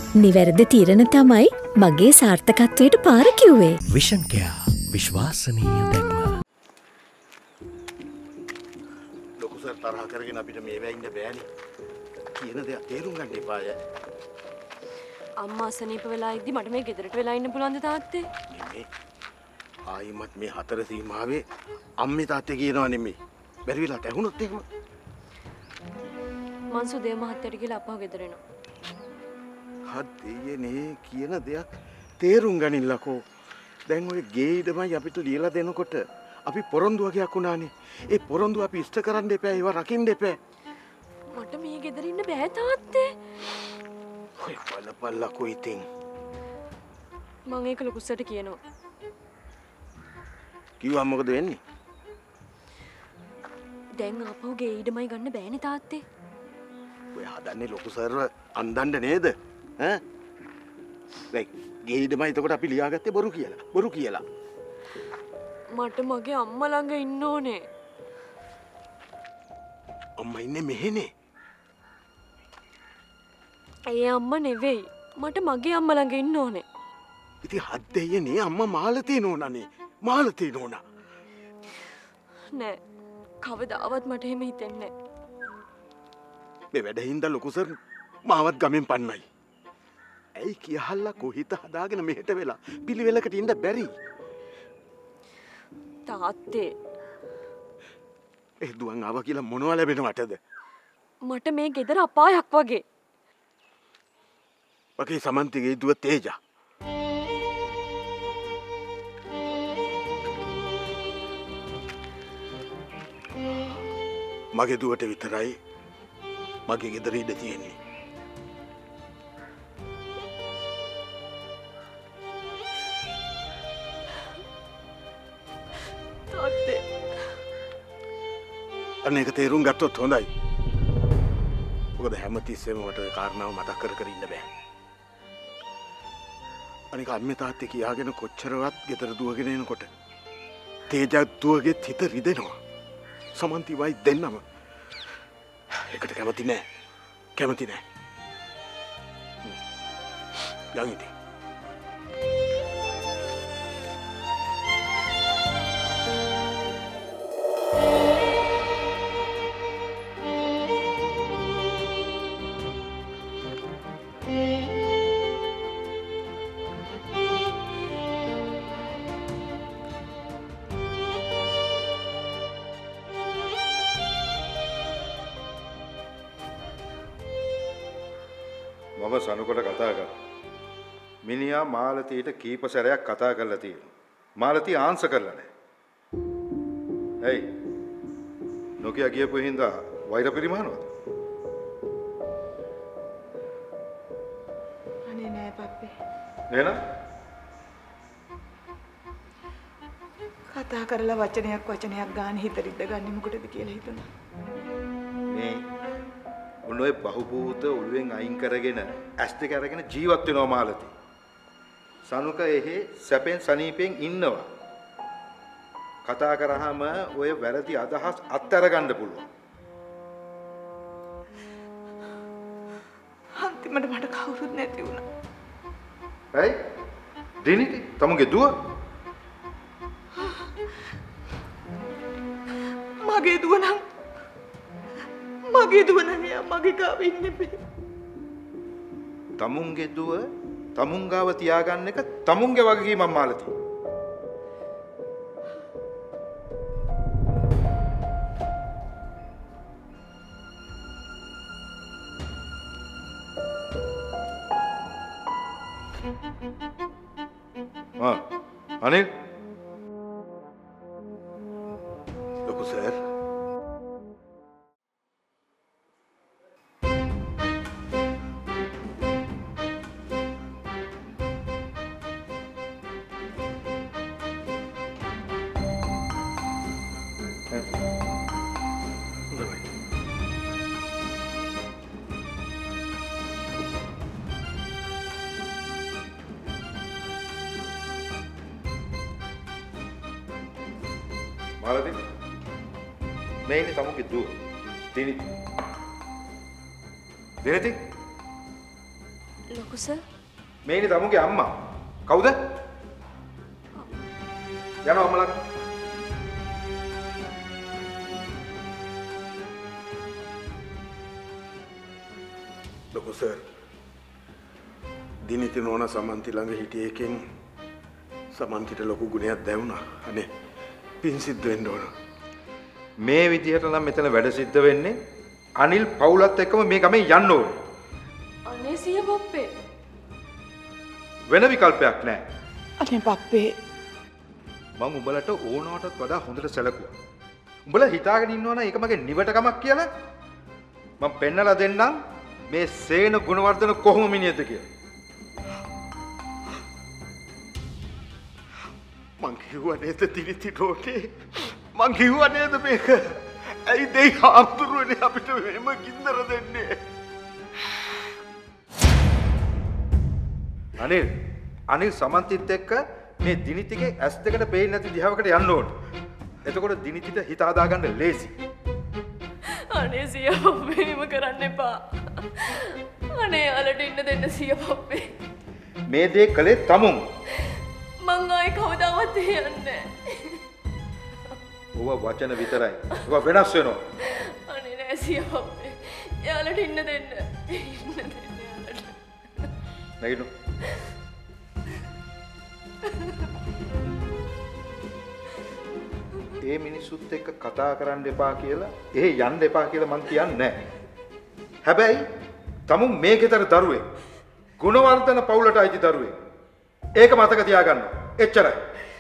නිවැරදි තීරණ තමයි මගේ සාර්ථකත්වයට පාර කිව්වේ. විෂන් කෙයා විශ්වාසනීය දැක්ම. ලොකු සර් තරහ කරගෙන අපිට මේවා ඉන්න බෑනේ. කියන දේ තේරුම් ගන්න එපාය. අම්මා අසනීප වෙලා ඉද්දි මට මේ ගෙදරට වෙලා ඉන්න පුළුවන්ද තාත්තේ? නෙමෙයි. ආයිමත් මේ හතර සීමාවේ අම්මේ තාත්තේ කියනවා නෙමෙයි. බැරි වෙලාට ඇහුනොත් එහෙම. මං සුදේ මහත්තයට කියලා අපහු ගෙදර එනවා. හදේනේ කියන දෙයක් තේරුම් ගනින්නකෝ. දැන් ඔය ගේ ඉදමයි අපිට ලියලා දෙනකොට අපි පොරොන්දු වගේක් උනානේ. ඒ පොරොන්දු අපි ඉෂ්ට කරන්න එපා. ඒවා රකින්න එපා. මට මේ ගෙදර ඉන්න බෑ තාත්තේ. ඔය බලපල්ලකෝ ඉතින්. මං ඒක ලොකුසට කියනවා. කිව්වා මොකද වෙන්නේ? දැන් ආපහු ගේ ඉදමයි ගන්න බෑනේ තාත්තේ. ඔය හදන්නේ ලොකු සර්ව අන්දන්න නේද? ඈ? දැන් ගේ ඉදමයි එතකොට අපි ලියාගත්තේ බොරු කියලා. බොරු කියලා. මට මගේ අම්මා ළඟ ඉන්න ඕනේ. අම්මා ඉන්නේ මෙහෙනේ. ඒ අම්මා නෙවෙයි. මට මගේ අම්මා ළඟ ඉන්න ඕනේ. ඉතින් හද්දෙයනේ අම්මා මාලතේ නෝනානේ. මාලතේ නෝනා. නෑ. කවදාවත් මට එහෙම හිතෙන්නේ නෑ. මේ වැඩ හින්දා ලොකු සර් මාවත් ගමෙන් පන්නයි. ඇයි කියහල්ලා කොහිත හදාගෙන මෙහෙට වෙලා පිළිවෙලකට ඉන්න බැරි? තාත්තේ. ඒ දුවන් ආවා කියලා මොනවා ලැබෙනවටද? මට මේ ගෙදර අපායක් වගේ. වගේ සමන්තිගේ දුව තේජා. මගේ දුවට විතරයි මගේ ගෙදර ඉඩ තියෙන්නේ. තාත්තේ. අනේක තේරුම් ගත්තොත් හොඳයි. මොකද හැමතිස්සෙම මට ඒ කාරණාව මතක් කර කර ඉන්න බෑ. අනික අම්මේ තාත්තේ කියාගෙන කොච්චරවත් ගෙදර දුවගෙන එනකොට තේජා දුවගෙත් හිත රිදෙනවා. සමන්ති වයි දෙන්නම. ඒකට කැමති නෑ. කැමති නෑ. යන් ඉතින්. මම සනුකොට කතා කරා. මිනිහා මාලතීට කීප සැරයක් කතා කරලා තියෙනවා. මාලතී ආන්සර් කරලා නැහැ. ඇයි? නොකිය ගියපු හින්දා වෛර පරිමානවද? අනේ නෑ පප්පේ. නේද? කතා කරලා වචනයක් ගන්න හිත රිද්ද ගන්නේ මොකටද කියලා හිතුණා. මේ උනෝයි බහුබූත ඔළුවෙන් අයින් කරගෙන ඇස් දෙක අරගෙන ජීවත් වෙනවා මාලතී. සනුක එහෙ සැපෙන් සනීපෙන් ඉන්නවා. කතා කරාම ඔය වැරදි අදහස් අත්හැර ගන්න පුළුවන්. අන්තිමට මට කවුරුත් නැති වුණා. ඇයි? දිනිටි තමුගේ දුව? මගේ දුව නම් මගේ ගාව ඉන්නේ බෑ. තමුන්ගේ දුව තමුන් ගාව තියාගන්න එක තමුන්ගේ වගකීමක් මාලතී. අනිල් ලොකු සර් මාලතී මේ ඉන්නේ තමුගේ දුව. දිනිටි ලොකු සර් මේනි තමුගේ අම්මා. කවුද? යනවා අම්මලා. ලොකු සර් දිනිති නෝන සමන්ති ළඟ හිටිය එකෙන් සමන්තිට ලොකු ගුණයක් දැවුණා. අනේ පින් සිද්ධ වෙන්න ඕන. මේ විදිහට නම් මෙතන වැඩ සිද්ධ වෙන්නේ අනිල් පවුලත් එක්කම මේ ගමේ යන්න ඕනේ. අනේ සිය බොප්පේ වෙන විකල්පයක් නැහැ. අනේ පප්පේ මම උඹලට ඕනවටත් වඩා හොඳට සැලකුවා. උඹලා හිතාගෙන ඉන්නවනම් ඒක මගේ නිවටකමක් කියලා මම පෙන්නලා දෙන්නම් මේ සේන ගුණවර්ධන කොහොම මිනිහද කියලා. මං කිව්වා නේද දිනිති නෝනේ මං කිව්වා නේද මේක ඇයි දෙයි හාමුදුරුවනේ අපිට මෙහෙම ගින්දර දෙන්නේ. අනිල් සමන්තිත් එක්ක මේ දිනිතිගේ ඇස් දෙකට පේන්නේ නැති දිහාවකට යන්න ඕන. එතකොට දිනිතිට හිත හදාගන්න ලේසි. අනේ සිය බොප්පේ එහෙම කරන්න එපා. අනේ යාලට ඉන්න දෙන්න සිය බොප්පේ. මේ දේ කළේ තමුන්. මං ආයේ කවදාවත් යන්නේ නැහැ. ඔව වචන විතරයි. ඔව වෙනස් වෙනවා. අනේ නෑ සිය බොප්පේ. යාලට ඉන්න දෙන්න. ඉන්න දෙන්න යාලට. නැගිටු. ඒ මිනිස්සුත් එක්ක කතා කරන්න එපා කියලා, එහෙ යන්න එපා කියලා මං කියන්නේ නැහැ. හැබැයි තමුන් මේ ගෙදර දරුවෙක්. ගුණවර්ධන පවුලට අයිති දරුවෙක්. ඒක මතක තියාගන්න. එච්චරයි.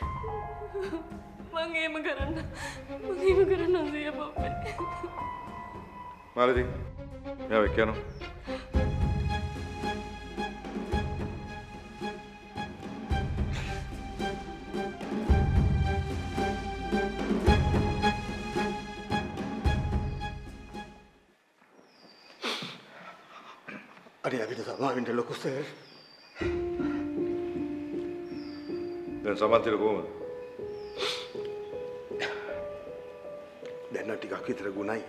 මං එහෙම කරන්න සිය බොප්පේ. මාලදී. මෙයා වෙක් යනවා. අනේ අපිට සමාවෙන්න ලොකු සර්. දැන් සමන්තිර කොහමද? දැන් ටිකක් විතර ගුණයි.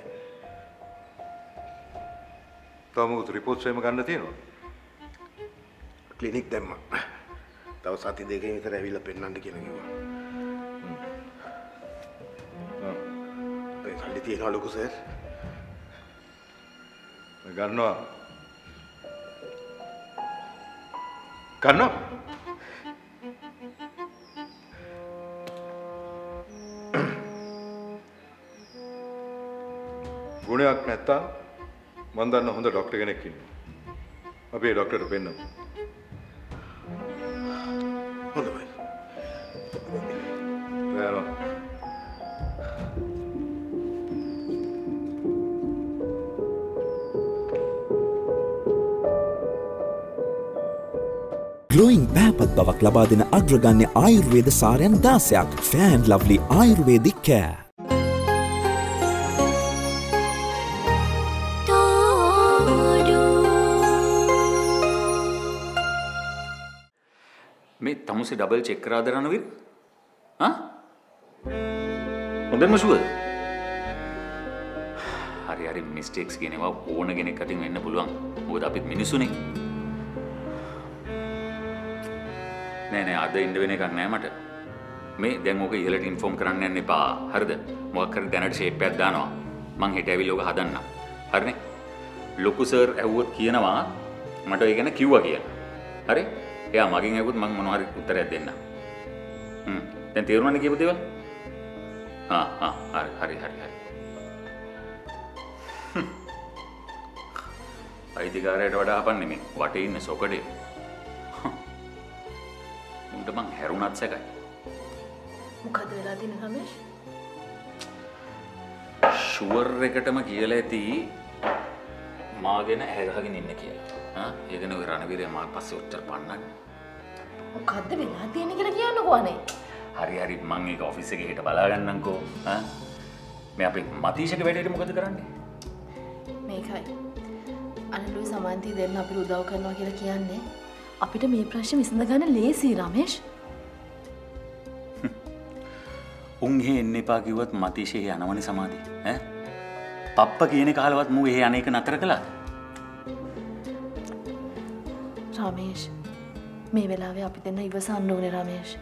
තමුත් රිපෝට්ස් එහෙම ගන්න තියෙනවා. ක්ලිනික් දැම්මා. තව සති දෙකකින් විතර ඇවිල්ලා පෙන්නන්න කියලා කිව්වා. ඒ සල්ලි තියනවා ලොකු සර්. මම ගන්නවා. ගන්නවා. ගුණයක් නැත්තම් මම දන්න හොඳ ડોක්ටර් කෙනෙක් ඉන්නවා. අපි ඒ ડોක්ටර්ට පෙන්නමු. හොඳයි. යනවා. ග්ලෝයින් පැහැපත් බවක් ලබා දෙන අග්‍රගණ්‍ය ආයුර්වේද සාරයන් 16ක් Fair and Lovely ආයුර්වේදික් කෑ. මේ තමුසේ ඩබල් චෙක් කරාද රණවීර? හා? හොඳම ෂුවර්. හරි මිස්ටේක්ස් කියනවා ඕන කෙනෙක් අතින් වෙන්න පුළුවන්. මොකද අපිත් මිනිස්සුනේ. නෑ අද ඉන්න වෙන එකක් නෑ මට. මේ දැන් ඕක ඉහළට ඉන්ෆෝම් කරන්න යන්න එපා. හරිද? මොකක් හරි දැනට ෂේප් එකක් දානවා. මං හෙට ඇවිල්ලා ඕක හදන්න. හරිනේ? ලොකු සර් ඇහුවොත් කියනවා මට ඒ ගැන කිව්වා කියලා. හරි? එයා මගෙන් ඇහුවොත් මං මොනවා හරි උත්තරයක් දෙන්න. දැන් තේරුණානේ කියපු දේවල්? හරි. අයිතිකාරයට වඩා හපන්නේ මේ වටේ ඉන්න සොකඩේ. උන්ට මං හැරුණත් සැකයි. මොකද වෙලා තියෙන්නේ රමේෂ්? ෂුවර් එකටම කියලා ඇති මාගෙන ඇහැගහගෙන ඉන්න කියලා. ඒකනේ ඔය රණවීරය මාත් පස්සේ ඔච්චර පන්නන්නේ. මොකද්ද වෙලා තියෙන්නේ කියලා කියන්නකෝ අනේ. හරි මං ඒක ඔෆිස් එකේ හිට බලා ගන්නම්කෝ. මේ අපේ මතීෂගේ වැඩේට මොකද කරන්නේ? මේකයි. අනිලුයි සමන්ති දෙන්න අපිට උදව් කරනවා කියලා කියන්නේ අපිට මේ ප්‍රශ්නේ විසඳ ගන්න ලේසි රමේෂ්. උන් එහෙ එන්න එපා කිව්වත් මතීෂේ යනවනේ සමාධි. පප්ප කියන කාලවත් මූ එහෙ අනේක නතර කළාද? රමේෂ් මේ වෙලාවේ අපි දෙන්න ඉවසන්න ඕනේ රමේෂ්.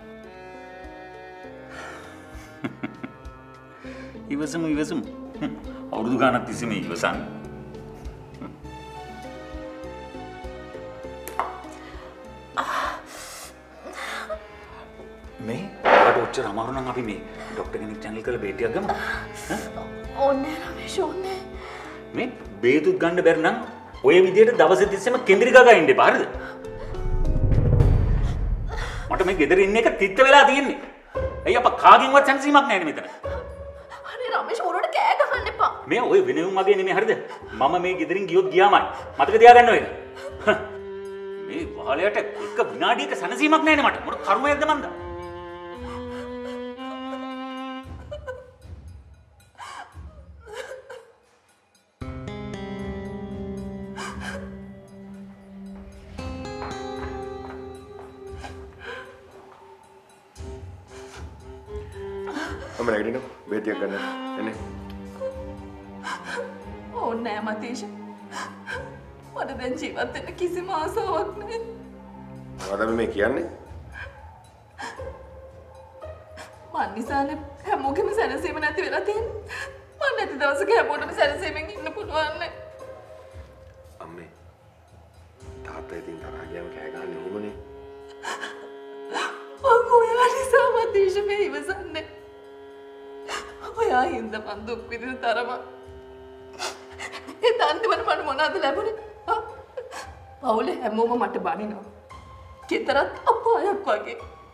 ඉවසමු. අවුරුදු ගානක් තිස්සේ මේ ඉවසන්න. මේ අපට ඔච්චර අමාරු නම් අපි මේ ડોක්ටර් කෙනෙක් channel කරලා බේටියක් ගමු. ඕනේ රමේෂ් ඕනේ. මේ බේතුත් ගන්න බැරි නම් ඔය විදියට දවස් තිස්සෙම කෙන්දිරි ගගා ඉන්න එපා හරිද? මට මේ ගෙදර ඉන්න එක තිත්ත වෙලා තියෙන්නේ. ඇයි අප කාගෙන්වත් සැනසීමක් නැහැ මෙතන. අනේ රමේෂ් උරට කෑ ගහන්න එපා. මේ ඔය වෙනුම් වගේ නෙමෙයි හරිද? මම මේ ගෙදරින් ගියොත් ගියාමයි. මතක තියාගන්න ඔය. මේ වහලයට එක විනාඩියක සැනසීමක් නැහැ නේ මට. මොන කර්මයක්ද මන්ද? අම්ම නැගිටින්න බේතියක් ගන්න එන්නේ. ඕනේ නෑ මතීෂ. මට දැන් ජීවත් වෙන්න කිසිම ආසාවක් නෑ. මොකද මේ කියන්නේ? මන් නිසානේ හැමෝගෙම සැනසීම නැති වෙලා තියෙන්නේ. මන් නැති දවසක හැමෝටම සැනසීමෙන් ඉන්න පුළුවන් නේ. අම්මේ තාත්තා ඉතින් තරහා ගියාම කෑ ගහන්නේ උඹනේ. මං ඔයා නිසා මතීෂ මේ ඉවසන්නේ. ඔයා හින්දා මං දුක් විඳින තරම. ඒ අන්තිමට මට මොනවද ලැබුණේ? පවුලේ හැමෝම මට බනිනවා. කෙතරත් අපායක් වගේ.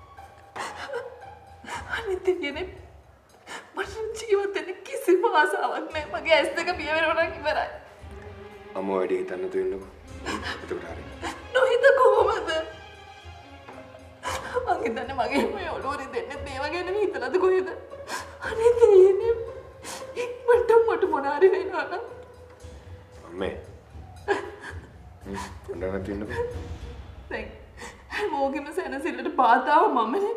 අනිත් ඉන්නේ මට ජීවත් වෙන්න කිසිම ආසාවක් නැහැ. මගේ ඇස් දෙක පිය වෙනවා නම් ඉවරයි. අම්මෝ වැඩි හිතන්න තුන්නකෝ. එතකොට හරි. නොහිත කොහොමද? මං හිතන්නේ මගේ මේ ඔළුවරි දෙන්නේ මේ වගේ නෙමෙයි හිතලාද කොහෙද? අනේ දෙයනේ මට මොනාරි වෙනවා නම් අම්මේ හොඳට තින්නකෝ. දැන් හැමෝගෙම සැනසෙල්ලට බාධාව මමනේ.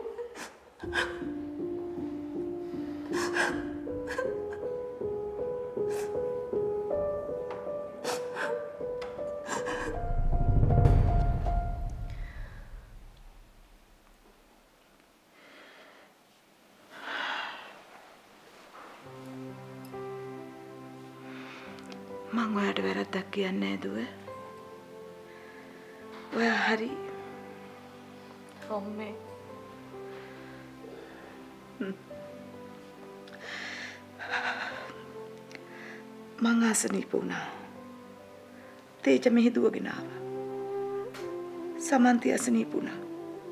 මං ඔයාට වැරද්දක් කියන්නේ නෑ දුව. ඔයා හරි. අම්මේ. මං අසනීප වුණා. තේජ මෙහි දුවගෙන ආවා. සමන්ති අසනීප වුණා.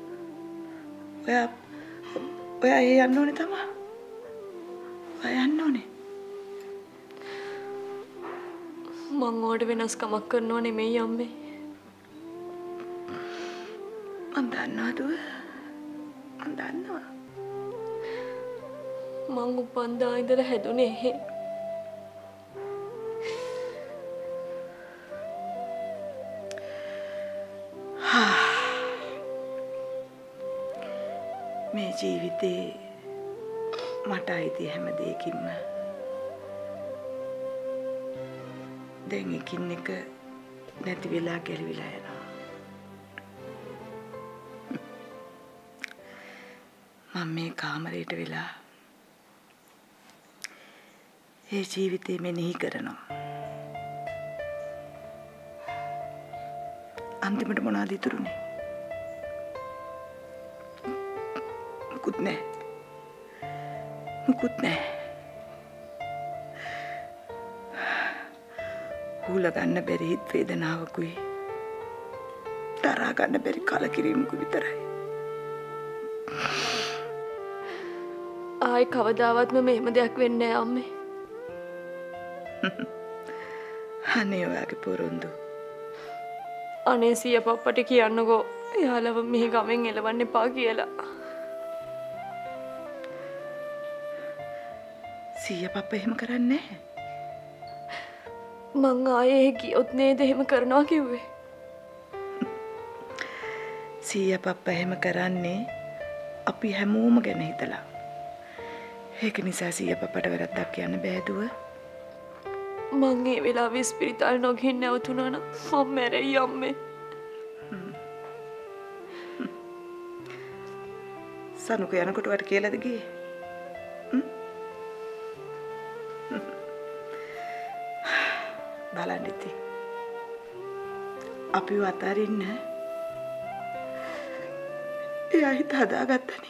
ඔයා ඒ යන්න ඕනේ තමයි. ඔයා යන්න ඕනේ. මං ඕඩ වෙනස්කමක් කරනවා නෙමෙයි අම්මේ. මං දන්නවා දුව. මං දන්නවා. මං උපන්දා ඉඳලා හැදුනේ එහෙ. මේ ජීවිතේ මට අයිති හැම දෙයකින්ම දැන් එකින් එක නැති වෙලා ගැලවිලා යනවා. මම මේ කාමරයට වෙලා ඒ ජීවිතේ මෙනෙහි කරනවා. අන්තිමට මොනවද ඉතුරුනේ? මුකුත් නැහැ. හුල ගන්න බැරි හිත් වේදනාවකුයි තරහා ගන්න බැරි කලකිරීමකුයි විතරයි. ආයි කවදාවත්ම මෙහෙම දෙයක් වෙන්නේ නැහැ අම්මේ. අනේ ඔයාගේ පොරොන්දු. අනේ සිය පප්පට කියන්නකෝ එයාලව මෙහි ගමෙන් එලවන්න එපා කියලා. සිය පප්ප එහෙම කරන්නේ නැහැ. මං ආයේ ගියොත් නේද එහෙම කරනවා කිව්වේ. සීයා පප්පා එහෙම කරන්නේ අපි හැමෝම ගැන හිතලා. ඒක නිසා සීයා පප්පට වැරද්දක් කියන්න බෑ දුව. මං ඒ වෙලාවේ ස්පිරිතාල නොගිහින් නැවතුණා නම් මම මැරෙයි අම්මේ. සනුක යනකොට වට කියලාද ගියේ? බලන්න ඉතින්. අපිව අතාරින්න එයා හිත හදාගත්තනේ.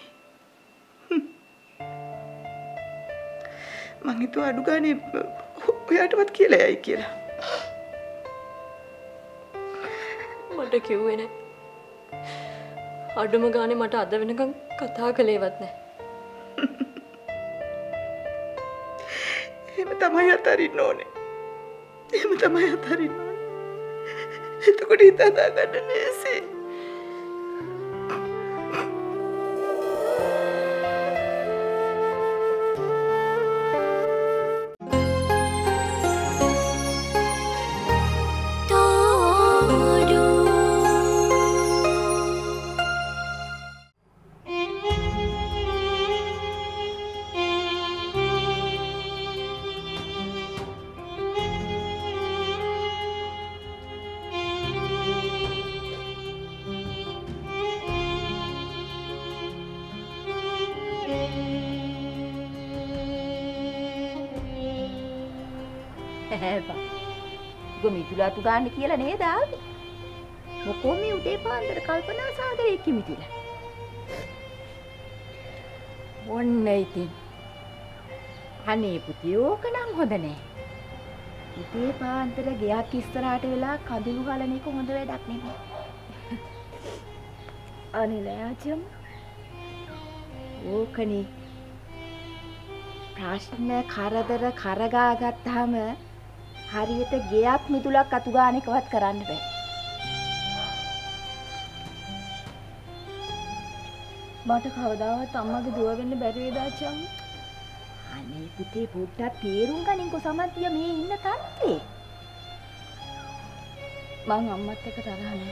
මං හිතුවා අඩු ගානේ ඔයාටවත් කියලා යයි කියලා. මට කිව්වේ නෑ. අඩුම ගානේ මට අද වෙනකන් කතා කළේවත් නෑ. එහෙම තමයි අතාරින්න ඕනේ. එහෙම තමයි අතාරින්න ඕනේ. එතකොට හිත හදාගන්න ලේසියි. මිතුලාතු ගන්න කියලා නේද ආවේ? මොකෝ මේ උදේ පාන්දර කල්පනා සාගරේ කිමිතිලා. ඔන්න ඉතින්. අනේ පුතේ ඕක නම් හොඳ නෑ. උදේ පාන්දර ගයක් ඉස්සරහට වෙලා කඳුළු ගලන එක හොඳ වැඩක් නෙමෙයි. අනිලයාචම් ඕකනේ ප්‍රශ්න කරදර කරගා ගත්තාම හරියට ගෙයක් මිදුලක් අතු ගානකවත් කරන්න බෑ. මට කවදාවත් අම්මගේ දුව වෙන්න බැරි වේද ආච්චි? අනේ පුතේ පොඩ්ඩක් තේරුම් ගනින්කෝ සමන්තිය මේ ඉන්න තත්ත්වේ. මං අම්මත් එක්ක තරහ නෑ.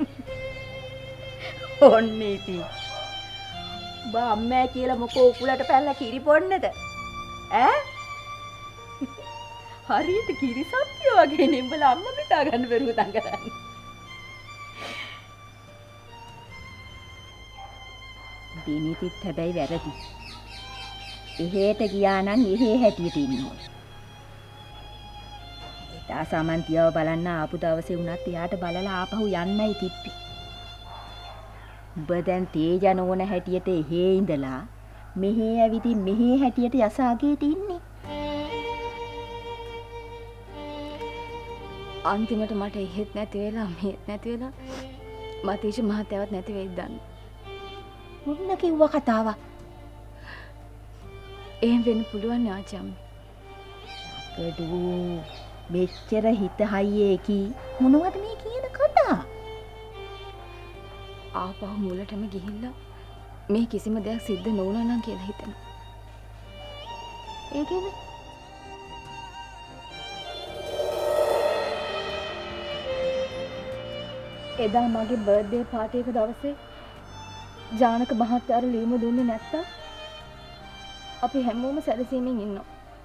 ඔන්නේ ඉතින්. බා අම්මා කියලා මොකෝ උකුලට පැනලා කිරි පොන්නද? ඈ? හරියට කිරිසප්පිය වගේ නෙඹල අම්මා පිටා ගන්න බැරුව දඟලන්නේ. දිනිතිත් හැබැයි වැරදි. එහෙට ගියා නම් එහෙ හැටියට ඉන්න ඕන. ඒතා සමන්තියව බලන්න ආපු දවසේ වුණත් එයාට බලලා ආපහු යන්නයි තිප්පි. ඔබ දැන් තේජන ඕන හැටියට එහෙ ඉඳලා මෙහෙ ඇවිදින් මෙහෙ හැටියට යසාගේට ඉන්නේ. අන්තිමට මට එහෙත් නැති වෙලා මෙහෙත් නැති වෙලා මතීෂ මහත්තයාවත් නැති වෙයිද දන්නේ. මොන්න කිව්ව කතාවක්. එහෙම වෙන්න පුළුවන් ආච්චි අම්මේ. අපඩු මෙච්චර හිත හයියේ කි මොනවද මේ කියන කතා? ආපහු මුලටම ගිහිල්ලා මේ කිසිම දෙයක් සිද්ධ නොවුණා නම් කියලා හිතෙනවා. ඒ කියන්නේ එදා මගේ බර්ත්ඩේ පාටි එක දවසේ ජානක මහත්තයාට ලියුම දුන්නේ නැත්තම් අපි හැමෝම සැලසීමෙන් ඉන්නවා.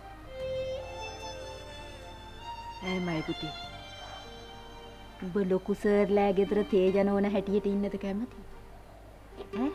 ඇයි පුතේ? ඔබ ලොකු සර්ලා ගෙදර තේජන ඕන හැටියට ඉන්නද කැමති? ඈ?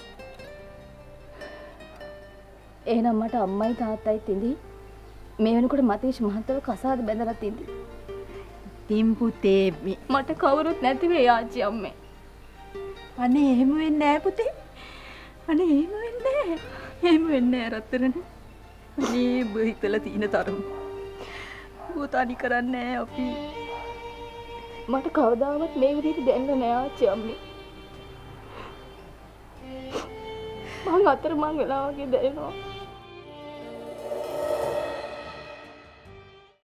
එහෙනම් මට අම්මයි තාත්තයි තින්දි මේ වෙනකොට මතීෂ් මහත්තයව කසාද බැඳලා තින්දි. තින් පුතේ මට කවුරුත් නැති වෙයි ආච්චි අම්මේ. අනේ එහෙම වෙන්නේ නැහැ පුතේ. අනේ එහෙම වෙන්නේ නැහැ. එහෙම වෙන්නේ නැහැ රත්තරන්. අනේ බහිතලා තියෙන තරම. බෝතානි කරන්නේ නැහැ අපි. මට කවදාවත් මේ විදිහට දෙන්න නෑ ආච්චි අම්මේ. මං අතරමං වෙලා වගේ දැනෙනවා.